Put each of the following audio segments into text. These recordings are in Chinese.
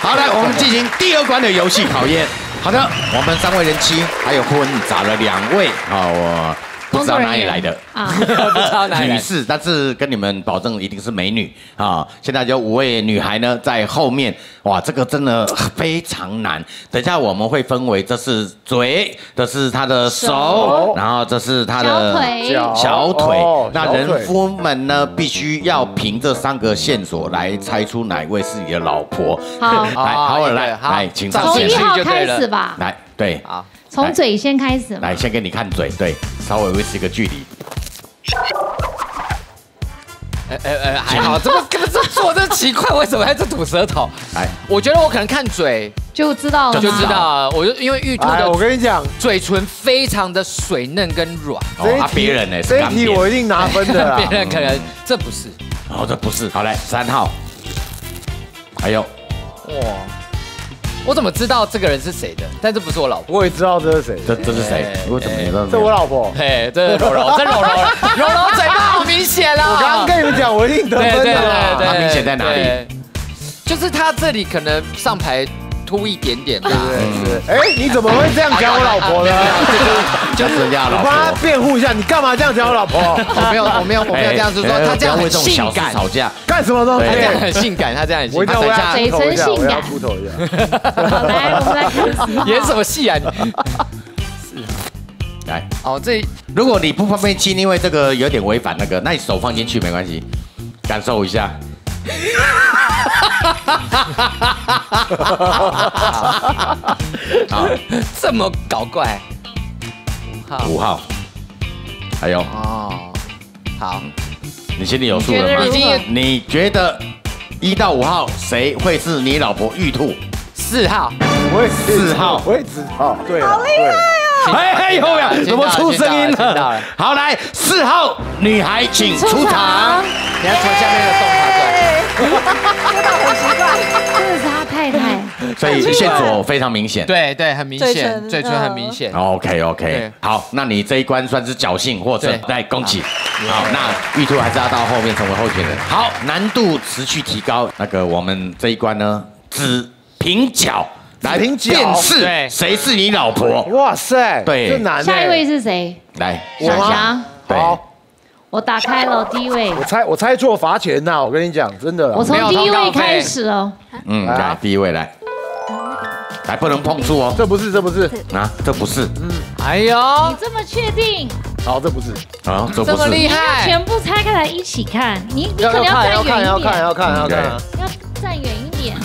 好的，我们进行第2关的游戏考验。好的，我们3位人妻还有混杂了2位啊，我不知道哪里来的啊， 不知道哪里来女士，但是跟你们保证一定是美女啊！现在就5位女孩呢在后面，哇，这个真的非常难。等一下我们会分为，这是嘴，这是她的手，然后这是她的小腿。那人夫们呢，必须要凭这3个线索来猜出哪位是你的老婆。 好， 来，请上从线 1号开始吧。 来，对，好。 从嘴先开始嘛。 来，先给你看嘴，对，稍微维持一个距离。 还好，这做这奇怪，为什么还在吐舌头？ 来， 我觉得我可能看嘴就知道了， 就知道，我就因为玉兔的， 我跟你讲， 嘴唇非常的水嫩跟软。 别人呢？ 这一题我一定拿分的啦。 别人可能这不是， 这不是。好来，3号，还有， 哇。我怎么知道这个人是谁的？但这不是我老婆。 我也知道这是谁。 这是谁？我怎么知道？ 这我老婆。 嘿，这是柔柔，这柔嘴巴好明显啊！ 我刚刚跟你们讲，我一定得分的。 他明显在哪里？ 就是他这里可能上排凸一点点吧。 是。哎，你怎么会这样讲我老婆呢？ 就是人家老婆。 我帮他辩护一下，你干嘛这样讲我老婆？ 我没有这样子说，他这样很性感。 吵架干什么东西？ 他这样很性感，他这样很性感。 嘴唇性感。 出头一下。 来，我们来看演什么戏啊？ 来， 如果你不方便亲，因为这个有点违反那个，那你手放进去没关系，感受一下。 好，这么搞怪。 5号，还有好， 你心里有数了吗？你觉得1到5号谁会是你老婆玉兔 ？4号， 我也是4号，我也知道，对，好厉害哦！哎呦呀，怎么出声音了？好，来4号女孩请出场。 你要从下面的洞爬出来。 这倒很奇怪，这是他太太， 所以线索非常明显。 对，很明显，嘴唇很明显。 OK， 好，那你这一关算是侥幸或者来恭喜。好，那玉兔还是要到后面成为候选人。好，难度持续提高。那个我们这一关呢，只凭脚来辨识谁是你老婆。 哇塞， 对， 这难。 下一位是谁？ 来， 小翔。 好。 我打开了第1位， 我猜错罚钱呐！我跟你讲，真的。 我从第1位开始哦。 来第1位来，不能碰触哦。 这不是啊，这不是。 哎呦， 你这么确定？ 好，这不是。 啊，这不是。 这么厉害， 全部拆开来一起看。你可能要站远一点。 要看。 要站远一点。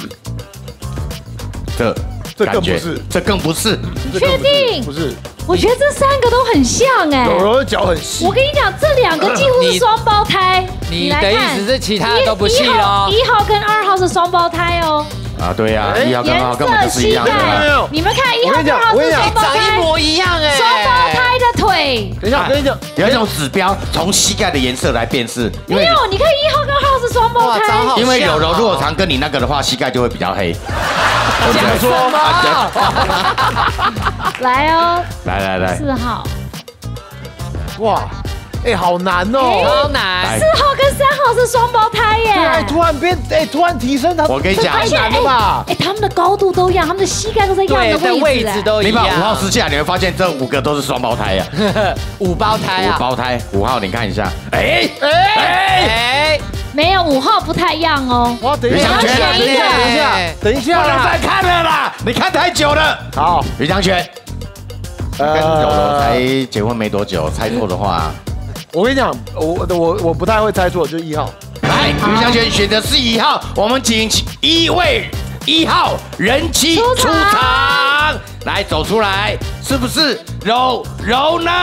这更不是， 这更不是。 确定？ 不是。 我觉得这3个都很像哎。 柔柔的脚很细。 我跟你讲，这2个几乎是双胞胎。 你的意思是其他的都不细喽 ？1号跟2号是双胞胎哦。 啊，对呀，1号跟2号根本就是一样的。 你们看1号跟2号是双胞胎， 长一模一样哎。 双胞胎的腿。 等一下，我跟你讲， 有一种指标，从膝盖的颜色来辨识。 没有，你看1号跟2号是双胞胎。 因为柔柔如果常跟你那个的话，膝盖就会比较黑。 我怎么说？来哦， 来 4号。 哇，好难哦， 超难。 4号跟3号是双胞胎耶。 对，突然提升他。 我跟你讲， 而且他们的高度都一样，他们的膝盖都在一样的位置都一样。 你把5号撕下，你会发现这5个都是双胞胎呀。 5胞胎啊， 5胞胎，5号你看一下， 没有5号不太一样哦。 哇，等一下，等一下， 不能再看了啦，你看太久了。好，于江轩，跟柔柔才结婚没多久，猜错的话， 我跟你讲，我不太会猜错，就是1号。 来，于江轩选的是1号，我们请1位1号人妻出场，来走出来，是不是柔柔呢？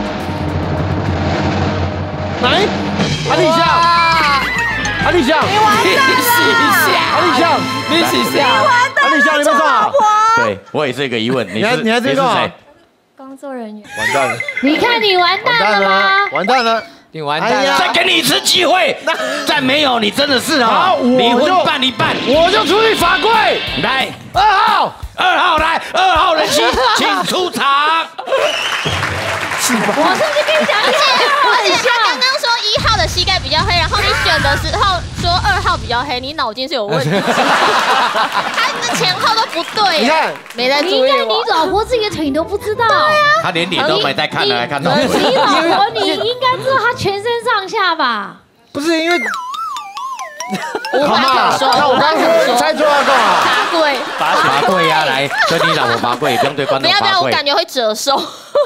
来，阿丽香。阿丽香， 你完蛋了！ 阿丽香， 你洗下， 阿丽香，你们上。 对我也是一个疑问，你还知道谁？ 工作人员。 完蛋了！ 你看你完蛋了吗？ 完蛋了！ 你完蛋了！ 再给你一次机会，再没有你真的是啊，离婚办一办， 我就出去罚跪。 来 ，2号来，2号人妻请出场。 我是不是跟你讲， 而且他刚刚说1号的膝盖比较黑，然后你选的时候说2号比较黑，你脑筋是有问题。他这前后都不对。 你看， 没在注意你应该你我。 老婆自己的腿你都不知道。 他连脸都没在看的，还看到。 你老婆你应该知道她全身上下吧？ 不是因为无话可说。 那我刚刚猜错了干嘛？ 爬跪， 拔跪呀，来跟你老婆拔跪，不用对观众不要不要，我拔跪。 感觉会折寿。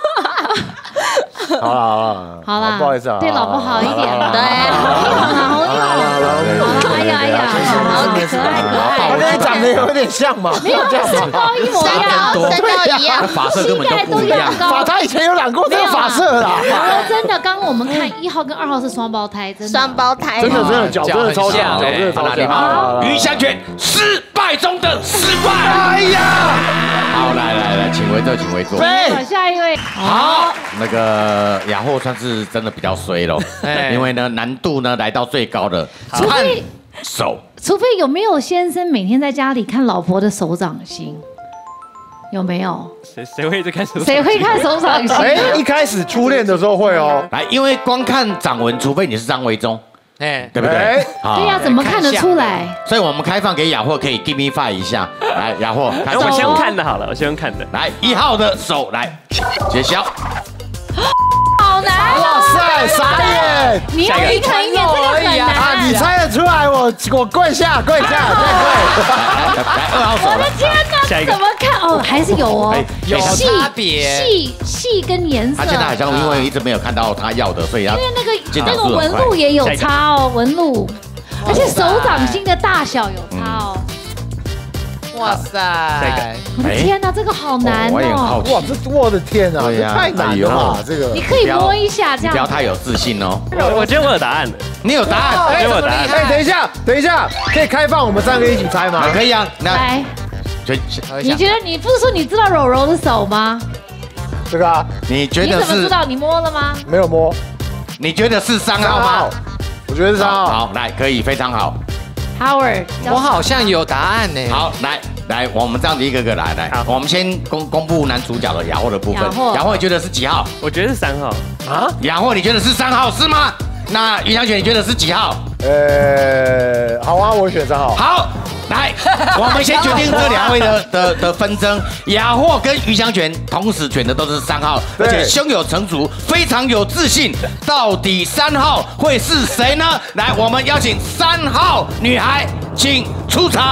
好了， 好啦， 不好意思啊， 对老婆好一点。 对好一好，哎呀哎呀，好可爱可爱。 我跟你长得有点像嘛， 没有，身高一模一样， 身高一样， 发色根本就不一样。 发他以前有染过这个发色啦。 说真的，刚刚我们看1号跟2号是双胞胎，真的。 双胞胎， 真的脚真的超像，真的超像。 于香泉失败中的失败。 哎呀， 好，来，请回座，请回座。 好，下一位。 好，那个雅霍算是真的比较衰咯，因为呢难度呢来到最高的，看手。 除非有没有先生每天在家里看老婆的手掌心，有没有？ 谁会一直看手？ 谁会看手掌心？ 哎，一开始初恋的时候会哦。 来，因为光看掌纹，除非你是张维忠， 哎， 对不对？ 对呀，怎么看得出来？ 所以我们开放给雅霍可以 give me five 一下，来，雅霍， 我先用看的好了，我先用看的。 来1号的手来揭晓。 好难！ 哇塞，傻眼！ 你要平衡一点，这个很难。 你猜得出来，我跪下，跪下，再跪。 来2号手。 我的天哪，怎么看？哦，还是有哦， 有差别， 细跟颜色。 他现在好像因为一直没有看到他要的，所以他因为那个纹路也有差哦，纹路，而且手掌心的大小有差哦。 哇塞！ 我的天哪，这个好难我也很好哦！ 奇。 哇，我的天啊，这太难了吧？这个你可以摸一下，这样。 不要太有自信哦。 我觉得我有答案了。 你有答案？ 我觉得我有答案。 哎，等一下，可以开放我们3个一起猜吗？ 可以啊。 来， 你觉得你不是说你知道柔柔的手吗？ 这个啊， 你觉得是？ 你怎么知道？你摸了吗？ 没有摸。 你觉得是3号吗？ 我觉得是3号。 好，来，可以，非常好。 Howard， 我好像有答案呢。 好，来，我们这样子一个个来，我们先公布男主角的雅霍的部分。雅霍，你觉得是几号？ 我觉得是3号。 啊？雅霍，你觉得是3号是吗？那于香雪，你觉得是几号？ 好啊，我选3号。 好，来，我们先决定这2位的纷争。雅霍跟于香泉同时选的都是3号，而且胸有成竹，非常有自信。到底3号会是谁呢？来，我们邀请3号女孩，请出场。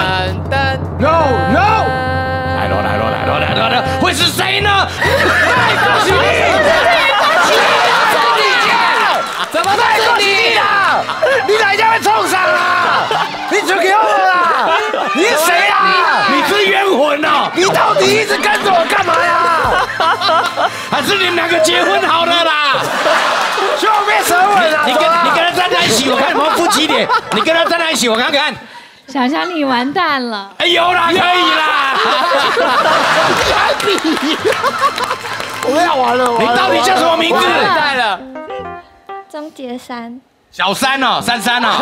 No， 来喽，会是谁呢？太恭喜你！ 怎么在这里啊？你哪一家会冲上啊？你就给我啦！你是谁啊？ 你是冤魂哦！ 你到底一直跟着我干嘛呀？ 还是你们2个结婚好了啦？ 就别舌吻了！ 你跟他站在一起，我看有没有夫妻脸。你跟他站在一起，我看看。 想想你完蛋了。 哎，有啦，可以啦。 我要完了！ 你到底叫什么名字？ 带了。 张杰山， 小3哦，33哦。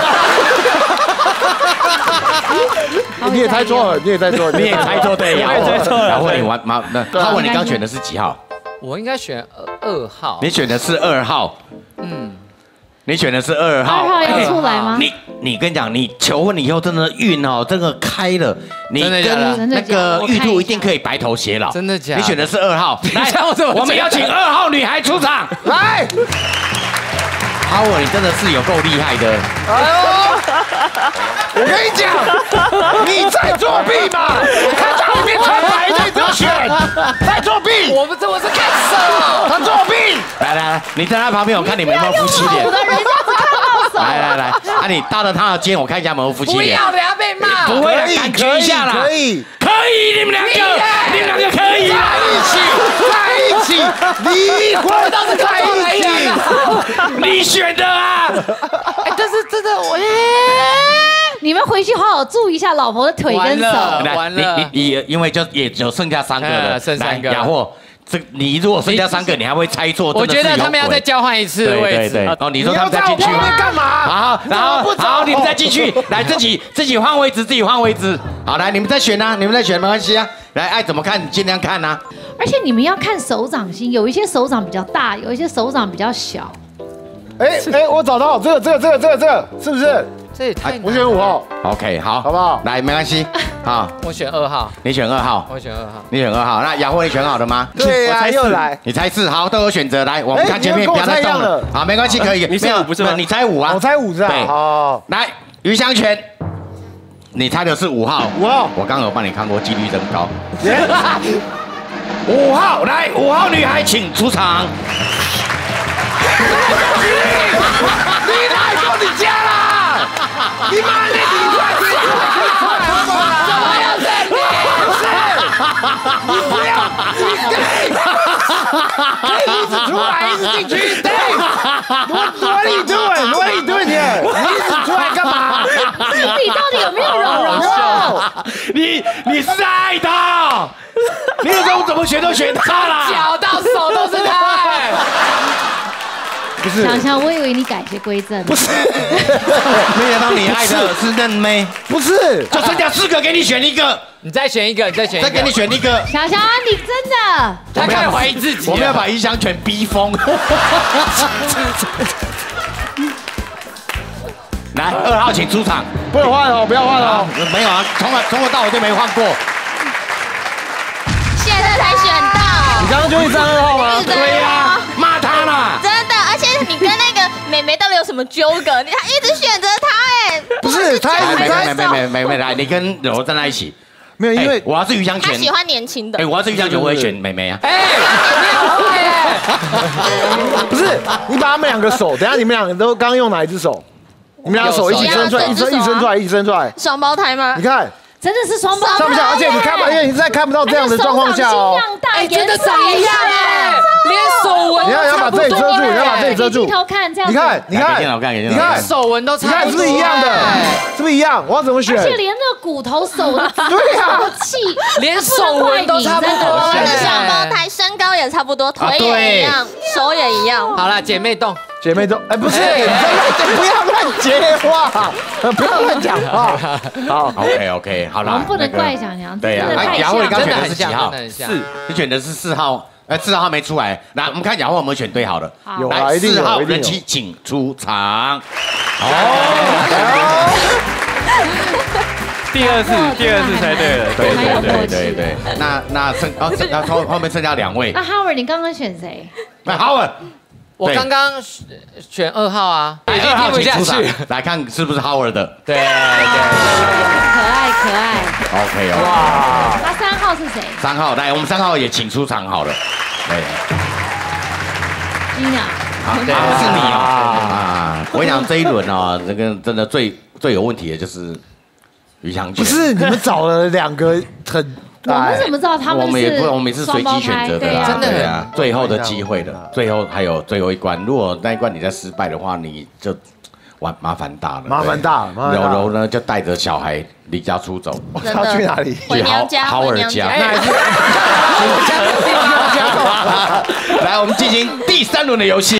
你也猜错了， 你也猜错，对， 我也猜错了。 然后你玩嘛？那浩文，你刚选的是几号？ 我应该选2号。 你选的是2号。你选的是2号。 2号要出来吗？ 你跟你讲，你求婚以后真的运哦，真的开了，你跟那个玉兔一定可以白头偕老。 真的假的？ 你选的是2号。来，我们邀请2号女孩出场。 来。 浩文，你真的是有够厉害的。 哎呦！我跟你讲，你在作弊嘛？看照片全白的，你就选在作弊。 我是看手， 他作弊。 来，你在他旁边，我看你们有没有夫妻脸。来，你搭着他的肩，我看一下有没有夫妻脸。 不要，等下被骂。 不会，感觉一下啦。 可以， 你们2个可以在一起，离婚倒是在一起。 你选的啊！ 但是真的我， 你们回去好好注意一下老婆的腿跟手。 完了， 你因为就也只有剩下3个了， 剩3个。 雅霍，你如果剩下3个，你还会猜错。 我觉得他们要再交换一次位置。 对。哦，你说他们再进去吗？ 干嘛？ 好，你们再进去，来自己换位置，自己换位置。好，来你们再选啊，没关系啊。来，爱怎么看尽量看啊。 而且你们要看手掌心，有一些手掌比较大，有一些手掌比较小。 哎，我找到这个是不是？ 这也太难了我选5号， OK， 好， 好不好？ 来，没关系，好， 我选2号， 你选2号， 我选2号。 你选2号。那雅慧，你选好了吗？ 对呀，又来， 你猜4，好，都有选择。来，我们看前面，不要再动了。好，没关系，可以。 你猜5不是吗？ 你猜5啊？ 我猜5是吧？ 对好， 来，于香泉，你猜的是5号。 5号， 我刚刚有帮你看过，几率真高。 耶 5号，来，5号女孩请出场。 你来过你家啦！你妈的，你快点！ 怎么又是你？ 你不要，你一直出来，一直进去，对。What are you doing? What are you doing here? 你一直出来干嘛？ 你到底有没有柔柔？ 你是爱他，你有时候怎么选都选他啦。 脚到手都是他。 不是， 想想，我以为你改邪归正。不是， 没想到你爱的是嫩妹， 不是， 就剩下4个，给你选一个， 你再选一个，你再选一个， 再给你选一个。 想想，你真的他开始怀疑自己。 我们要把一香犬逼疯。来，2号请出场。 不能换哦，不要换哦。 没有啊，从头到尾都没换过。 现在才选到， 你刚刚就1、3、2号吗？ 对呀，骂他啦。 真的，而且你跟那个妹妹到底有什么纠葛？他一直选择他，哎， 不是，他一直没，来，你跟柔柔站在一起。 没有，因为我要是于香泉， 他喜欢年轻的。 我要是于香泉，我会选妹妹啊。 哎，你好会耶！ 不是，你把他们2个手，等下你们2个都刚用哪一只手？你们2个手一起伸出来，一起伸出来。 双胞胎吗你？看， 真的是双胞胎， 上不下，而且你看，而且你在看不到这样的状况下哦。 哎， 真的长一样哎，连手纹你要把这里遮住，你要把这里遮住。 低头看这样。 你看， 给电脑看，给电脑看。 手纹都差你看是不是一样的？是不是一样？我要怎么选？ 而且连那个骨头手的对呀， 气， 连手纹都差不多。 我们的双胞胎身高也差不多，腿也一样，手也一样。 好了，姐妹洞， 姐妹都哎，不是，不要乱接话，不要乱讲话。好 ，OK， 好啦。 我们不能怪小娘， 对呀。 真的太雅慧，你刚真的选的是几号 4， 你选的是4号。4号没出来，来，我们看雅慧有没有选对好了。 有来啊，一定有 4号一定有人妻请出场。 第二次猜对了， 对。那后面剩下2位。 那 Howard， 你刚刚选谁？ 那 Howard， 我刚刚选2号啊，已经 2号听不下请出场去。， 来看是不是 Howard 的。 对， 可爱。 OK 哦。 那3号是谁 3号，来，我们3号也请出场好了。对。 ？Gina。 好，是你哦。啊，我跟你讲这一轮哦，这个真的最有问题的就是于香泉。 不是你们找了2个很， 我们怎么知道他们是？ 我们也是随机选择的啦， 真的对啊，最后的机会的，最后还有最后一关，如果那一关你再失败的话，你就麻烦大了。 麻烦大了。 柔柔呢就带着小孩离家出走， 他要去哪里？ 回娘家， 豪尔家。 我家的地方。 来，我们进行第3轮的游戏。